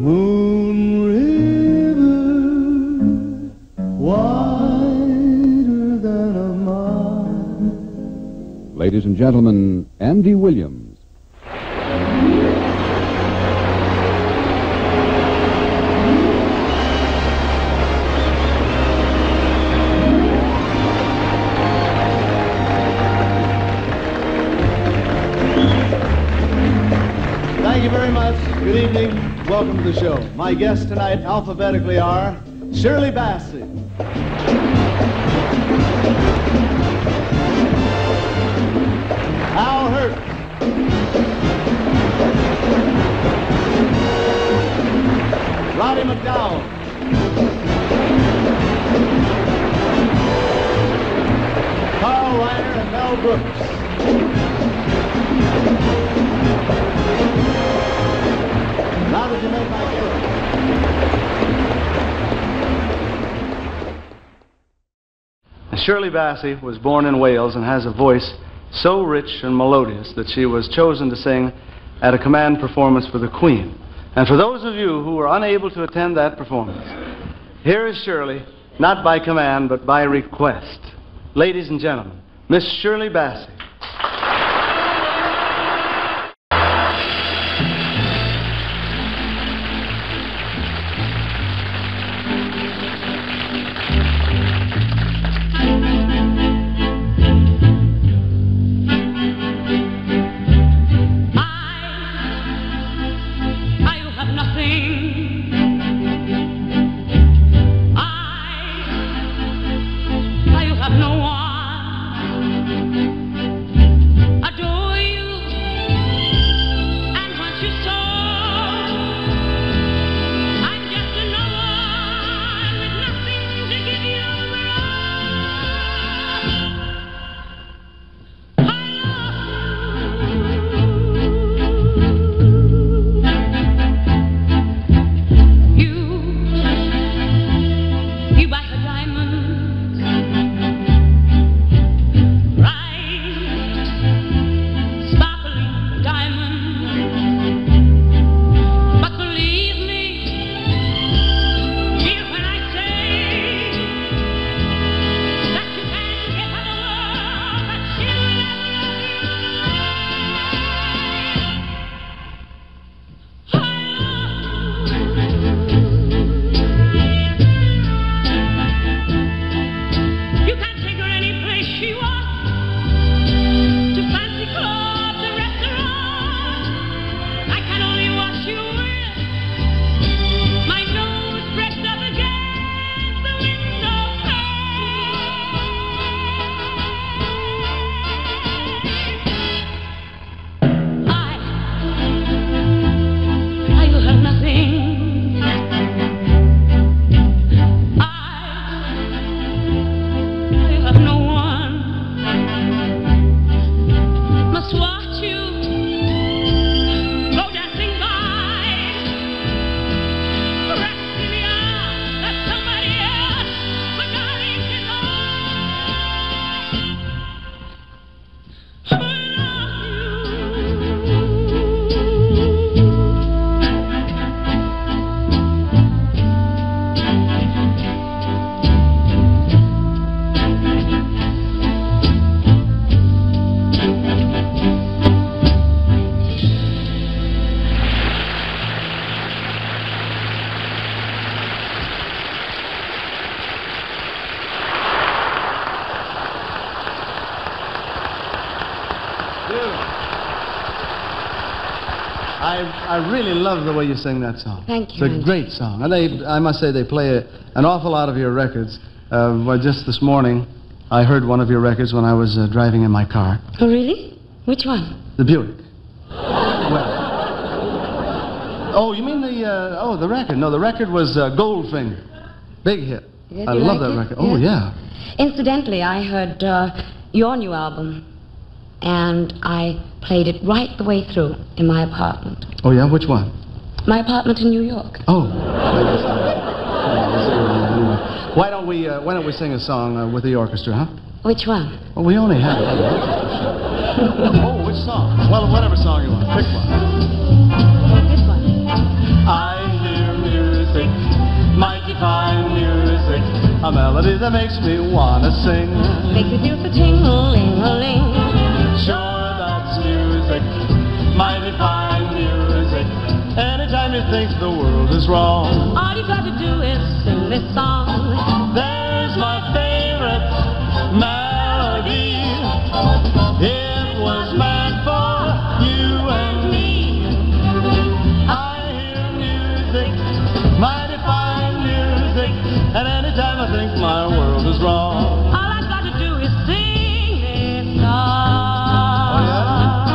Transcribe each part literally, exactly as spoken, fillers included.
Moon River, wider than a mile. Ladies and gentlemen, Andy Williams. Thank you very much. Good evening. Welcome to the show. My guests tonight alphabetically are Shirley Bassey, Al Hurt, Roddy McDowell, Carl Reiner, and Mel Brooks. How did you make my guess? Shirley Bassey was born in Wales and has a voice so rich and melodious that she was chosen to sing at a command performance for the Queen. And for those of you who were unable to attend that performance, here is Shirley, not by command, but by request. Ladies and gentlemen, Miss Shirley Bassey. I, I really love the way you sing that song. Thank you. It's a great song. And they, I must say, they play a, an awful lot of your records. Uh, well, just this morning, I heard one of your records when I was uh, driving in my car. Oh, really? Which one? The Buick. Well, oh, you mean the, uh, oh, the record. No, the record was uh, Goldfinger. Big hit. Did I you love like that it? record. Oh, yeah. Incidentally, I heard uh, your new album, and I played it right the way through in my apartment. Oh, yeah? Which one? My apartment in New York. Oh. Why don't we, uh, why don't we sing a song uh, with the orchestra, huh? Which one? Well, we only have one. Oh, which song? Well, whatever song you want. Pick one. This one. I hear melody that makes me wanna sing. Makes me feel so ting-a-ling-a-ling. Sure, that's music, mighty fine music. Anytime you think the world is wrong, All you got to do is sing this song. there's my favorite melody. It was meant for you and me. I hear music, mighty fine music, and anytime I think my world is wrong, All I got to do is sing this song. oh yeah?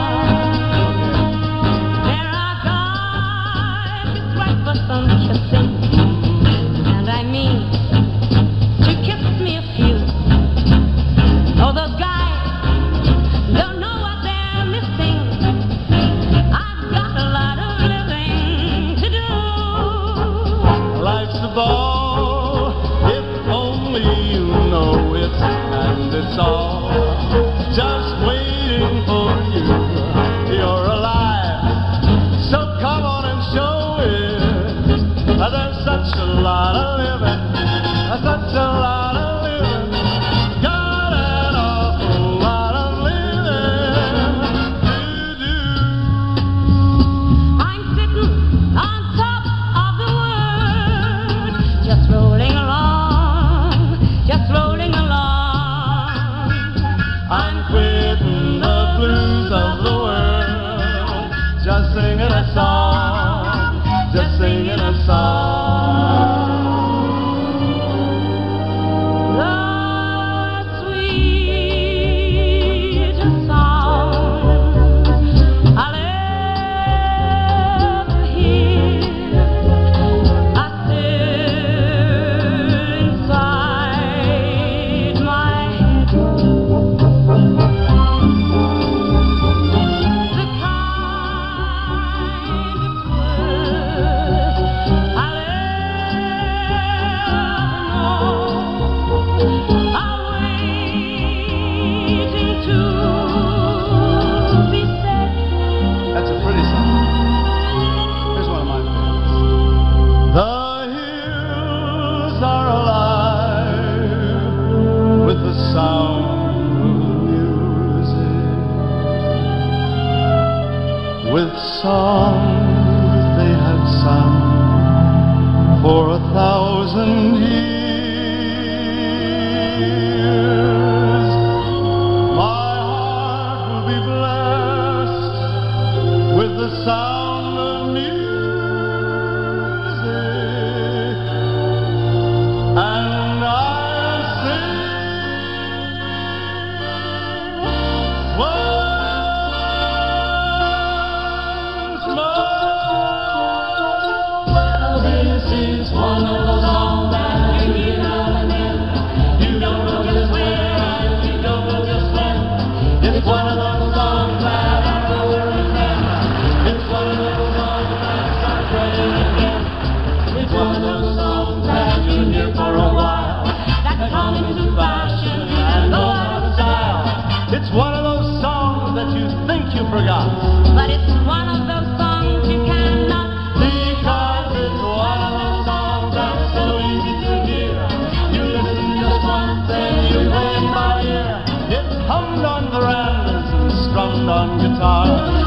There are guys just right for some kissing, and I mean to kiss me a few. Oh, those guys don't know what they're missing. I've got a lot of living to do. Life's a ball, if only you know it, and it's all just waiting for you. You're alive, so come on and show it. There's such a lot of living, such a lot of living, got an awful lot of living to do. I'm sitting on top of the world, just rolling along, just rolling along. I'm quitting the blues of the world, just singing a song, just singing a song. The sweetest song I'll ever hear, I still inside my head. The kind of words I'll ever know are waiting to be said. That's a pretty song. Here's one of my favorites. The hills are alive with the sound of music, with songs they have sung for a thousand years. My heart will be blessed with the sound of music, and I'll sing once more. Well, this is one of those songs that you hear now and then. You don't know just where and you don't know just when. It's one of those songs that I go again. It's one of those songs that start playing again. It's one of those songs that you hear for a while, that come into fashion and go out of style. It's one of those songs that you think you forgot, But it's one of those songs you cannot. because it's one of those songs that's so easy to hear. You listen just once and you play it by ear. It's hummed on verandas and strummed on guitar.